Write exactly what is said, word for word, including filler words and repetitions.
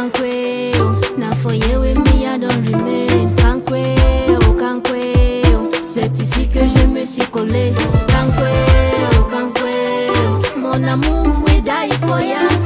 cankwe, oh. Now for you with me, I don't remain. Cankwe, oh, cankwe, oh. C'est ici que je me suis collé. Cankwe, oh, cankwe, oh. Mon amour, we die for ya.